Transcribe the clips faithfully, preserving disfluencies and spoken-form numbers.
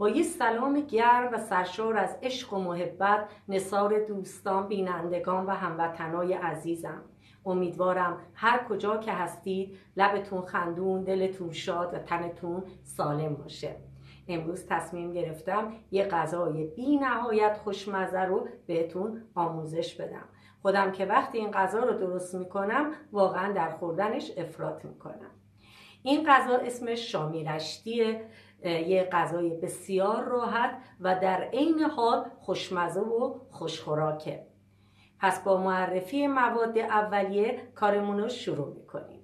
با یه سلام گرم و سرشار از عشق و محبت نثار دوستان، بینندگان و هموطنای عزیزم. امیدوارم هر کجا که هستید لبتون خندون، دلتون شاد و تنتون سالم باشه. امروز تصمیم گرفتم یه غذای بی نهایت خوشمزه رو بهتون آموزش بدم. خودم که وقتی این غذا رو درست میکنم واقعا در خوردنش افراط میکنم. این غذا اسمش شامی رشتیه، یه غذای بسیار راحت و در عین حال خوشمزه و خوشخوراکه. پس با معرفی مواد اولیه کارمون رو شروع میکنیم.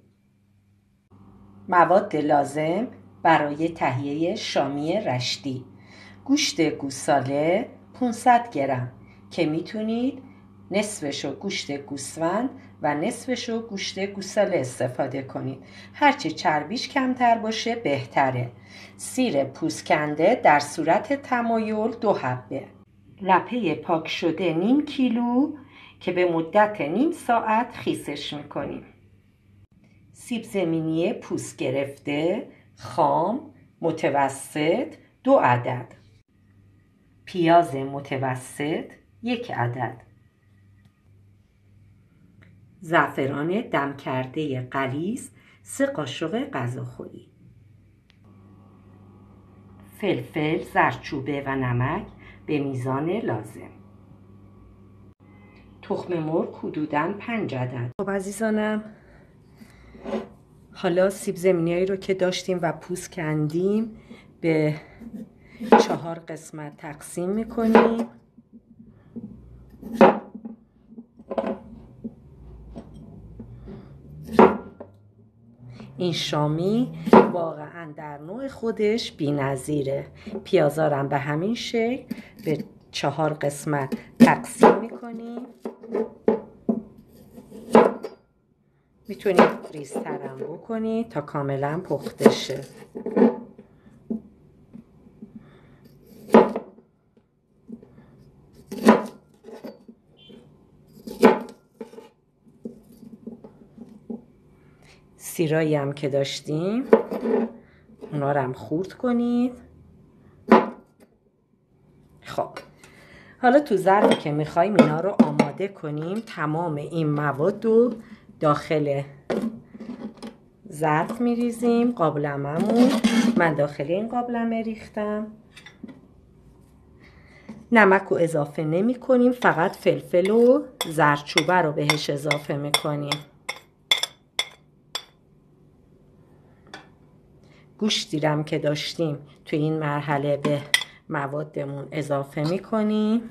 مواد لازم برای تهیه شامی رشتی: گوشت گوساله پانصد گرم که میتونید نصفشو گوشت گوسفند و نصفشو گوشت گوساله استفاده کنید. هرچه چربیش کمتر باشه بهتره. سیر پوست کنده در صورت تمایل دو حبه. لپه پاک شده نیم کیلو که به مدت نیم ساعت خیسش میکنیم. سیب زمینی پوست گرفته خام متوسط دو عدد. پیاز متوسط یک عدد. زعفران دم کرده غلیظ سه قاشق غذاخوری. فلفل، زردچوبه و نمک به میزان لازم. تخم مرغ حدوداً پنج عدد. خب عزیزانم، حالا سیب زمینیایی رو که داشتیم و پوست کندیم به چهار قسمت تقسیم میکنیم. این شامی واقعا در نوع خودش بی‌نظیره. پیازارم به همین شکل به چهار قسمت تقسیم میکنیم. میتونید ریزترم بکنید تا کاملا پخته شه. سیرایی هم که داشتیم اونا رو هم خورد کنید. خب حالا تو ظرفی که میخوایم اینا رو آماده کنیم تمام این مواد رو داخل ظرف میریزیم. قابلمه‌مون من داخل این قابلمه ریختم. نمک رو اضافه نمی کنیم، فقط فلفل و زردچوبه رو بهش اضافه میکنیم. گوشتی هم که داشتیم تو این مرحله به موادمون اضافه میکنیم.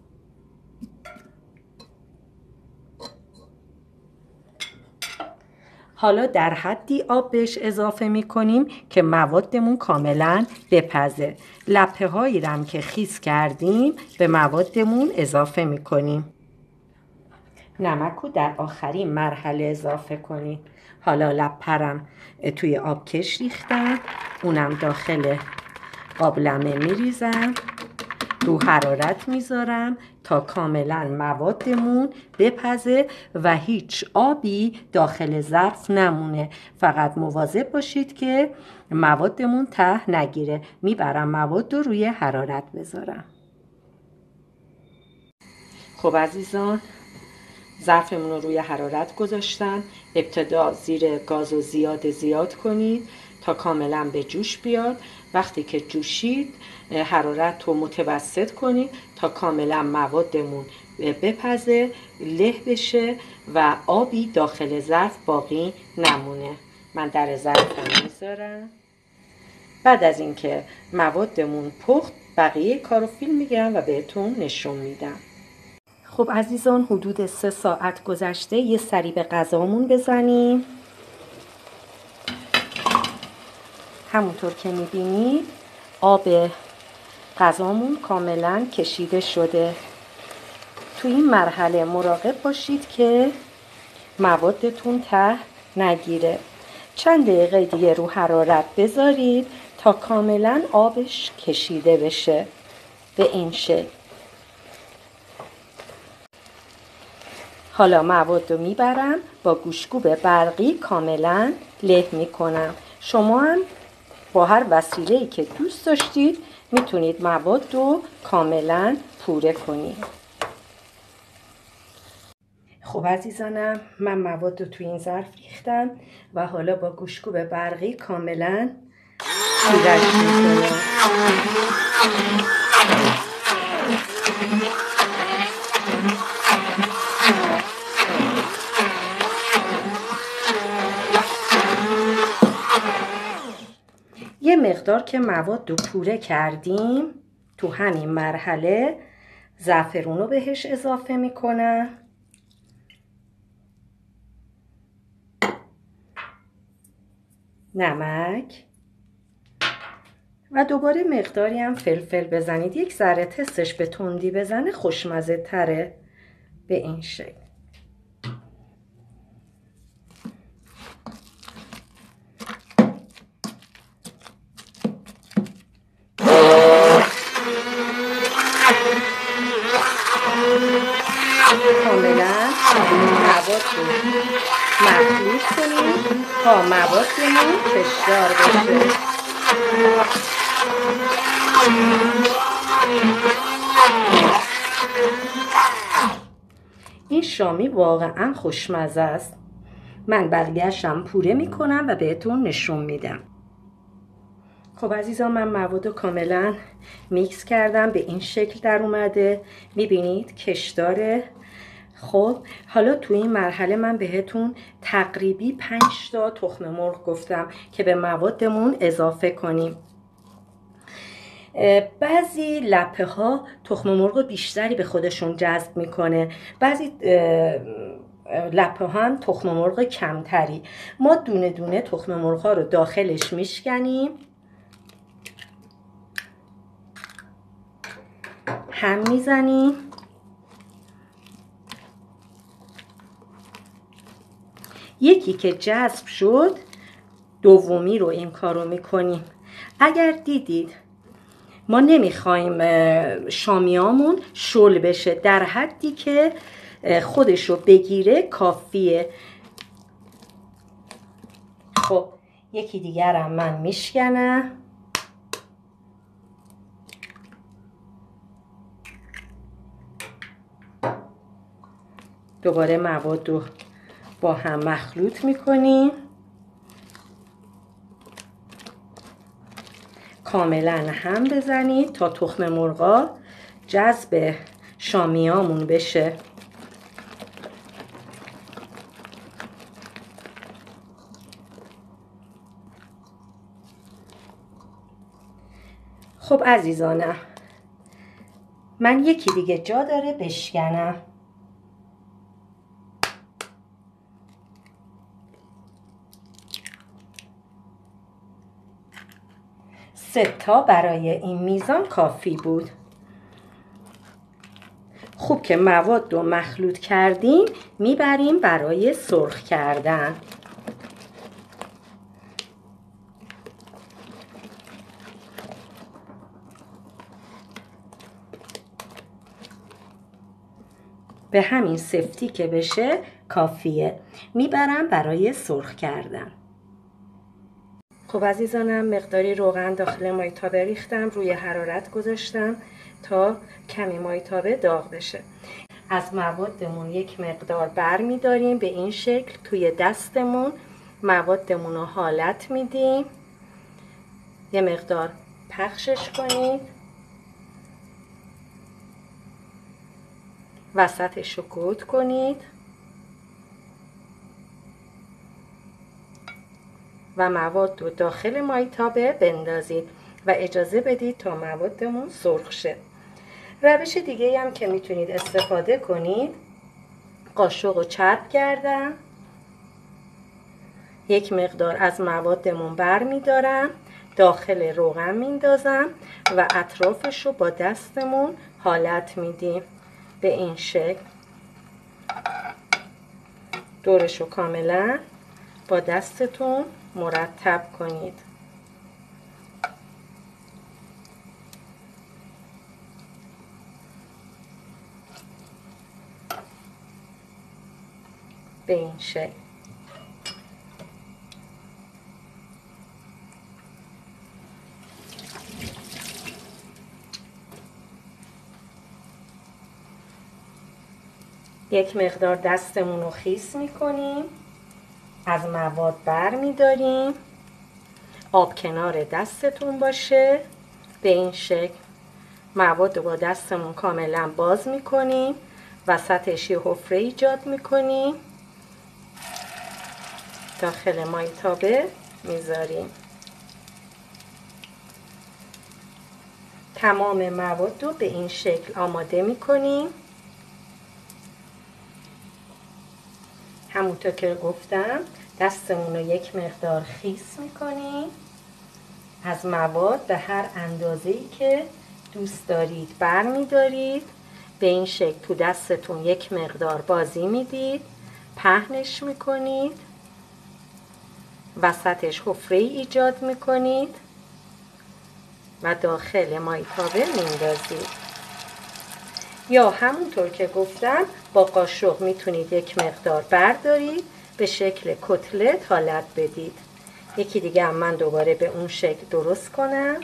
حالا در حدی آب بهش اضافه میکنیم که موادمون کاملا بپزه. لپه هایی رو هم که خیس کردیم به موادمون اضافه میکنیم. نمک رو در آخرین مرحله اضافه کنیم. حالا لپرم توی آبکش ریختم، اونم داخل قابلمه میریزم، رو حرارت میذارم تا کاملا موادمون بپزه و هیچ آبی داخل ظرف نمونه. فقط مواظب باشید که موادمون ته نگیره. میبرم مواد رو روی حرارت بذارم. خب عزیزان، ظرفمون رو روی حرارت گذاشتم. ابتدا زیر گاز و زیاد زیاد کنید تا کاملا به جوش بیاد. وقتی که جوشید حرارت رو متوسط کنید تا کاملا موادمون بپزه، له بشه و آبی داخل ظرف باقی نمونه. من در ظرفم میذارم. بعد از اینکه موادمون پخت بقیه کارو فیلم میگیرم و بهتون نشون میدم. خب عزیزان، حدود سه ساعت گذشته. یه سری به غذامون بزنیم. همونطور که میبینید آب غذامون کاملا کشیده شده. تو این مرحله مراقب باشید که موادتون ته نگیره. چند دقیقه دیگه رو حرارت بذارید تا کاملا آبش کشیده بشه به این شکل. حالا مواد رو میبرم با گوشتکوب برقی کاملا له میکنم. شما هم با هر وسیله‌ای که دوست داشتید میتونید مواد رو کاملا پوره کنید. خب عزیزانم، من مواد رو توی این ظرف ریختم و حالا با گوشت‌کوب برقی کاملا پورش میکنم. یه مقدار که مواد رو پوره کردیم، تو همین مرحله زعفرون رو بهش اضافه میکنم، نمک و دوباره مقداری هم فلفل بزنید. یک ذره تستش به تندی بزنه خوشمزه تره. به این شکل کاملا مواد رو مخلوط کنید تا موادمون کشدار بشه. این شامی واقعا خوشمزه است. من بقیه‌شم پوره میکنم و بهتون نشون میدم. خب عزیزان، من مواد رو کاملا میکس کردم، به این شکل در اومده، میبینید کشداره. خب حالا تو این مرحله من بهتون تقریبی پنج تا تخم مرغ گفتم که به موادمون اضافه کنیم. بعضی لپه ها تخم مرغ بیشتری به خودشون جذب میکنه، بعضی لپه ها هم تخم مرغ کمتری. ما دونه دونه تخم مرغ ها رو داخلش میشکنیم، هم میزنیم. یکی که جذب شد دومی رو این کارو میکنیم. اگر دیدید ما نمیخوایم شامیامون شل بشه، در حدی که خودشو بگیره کافیه. خب یکی دیگرم من میشکنم. دوباره مواد رو با هم مخلوط میکنیم. کاملا هم بزنید تا تخم مرغا جذب شامیامون بشه. خب عزیزانم، من یکی دیگه جا داره بشکنم. سه تا برای این میزان کافی بود. خوب که مواد رو مخلوط کردیم، میبریم برای سرخ کردن. به همین سفتی که بشه کافیه. میبرم برای سرخ کردن. خب عزیزانم، مقداری روغن داخل مایتابه ریختم، روی حرارت گذاشتم تا کمی مایتابه داغ بشه. از موادمون یک مقدار بر می داریم، به این شکل توی دستمون موادمون رو حالت میدیم. یه مقدار پخشش کنید، وسطش رو گود کنید و مواد رو داخل مایتابه بندازید و اجازه بدید تا موادمون سرخ شه. روش دیگه هم که میتونید استفاده کنید، قاشق رو چرب کردم، یک مقدار از موادمون بر میدارم، داخل روغن میندازم و اطرافش رو با دستمون حالت میدیم. به این شکل دورش رو کاملا با دستتون مرتب کنید. به این شکل. یک مقدار دستمون رو خیس میکنیم، از مواد بر میداریم، آب کنار دستتون باشه. به این شکل مواد رو با دستمون کاملا باز میکنیم، وسطش یه حفره ایجاد میکنیم، داخل مایتابه میذاریم. تمام مواد رو به این شکل آماده میکنیم. همونطور که گفتم دستمون رو یک مقدار خیس میکنیم، از مواد به هر اندازه‌ای که دوست دارید بر میدارید. به این شکل تو دستتون یک مقدار بازی میدید، پهنش میکنید، وسطش حفره ایجاد میکنید و داخل مایتابه میندازید. یا همونطور که گفتم با قاشق میتونید یک مقدار بردارید، به شکل کتلت حالت بدید. یکی دیگه هم من دوباره به اون شکل درست کنم.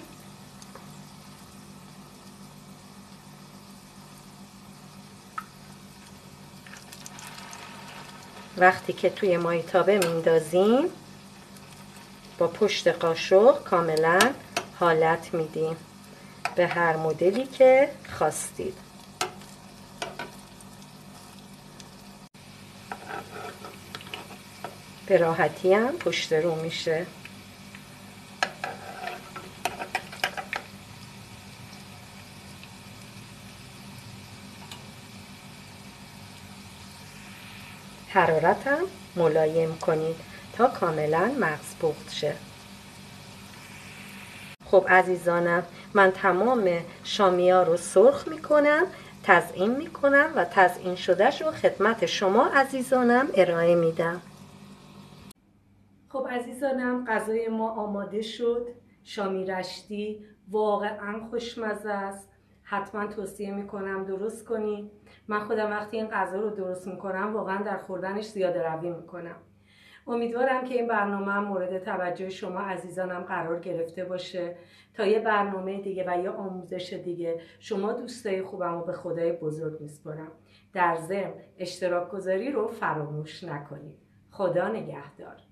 وقتی که توی مایتابه میندازیم با پشت قاشق کاملا حالت میدیم به هر مدلی که خواستید. به راحتی هم پشت رو میشه. حرارت هم ملایم کنید تا کاملا مغز پخت شه. خب عزیزانم، من تمام شامیا رو سرخ میکنم، تزیین میکنم و تزیین شدهش رو خدمت شما عزیزانم ارائه میدم. خب عزیزانم، غذای ما آماده شد. شامی رشتی واقعا خوشمزه است. حتما توصیه میکنم درست کنید. من خودم وقتی این غذا رو درست میکنم واقعا در خوردنش زیاده روی میکنم. امیدوارم که این برنامه هم مورد توجه شما عزیزانم قرار گرفته باشه. تا یه برنامه دیگه و یا آموزش دیگه شما دوستای خوبم رو به خدای بزرگ میسپارم. در ضمن اشتراک گذاری رو فراموش نکنید. خدا نگهدار.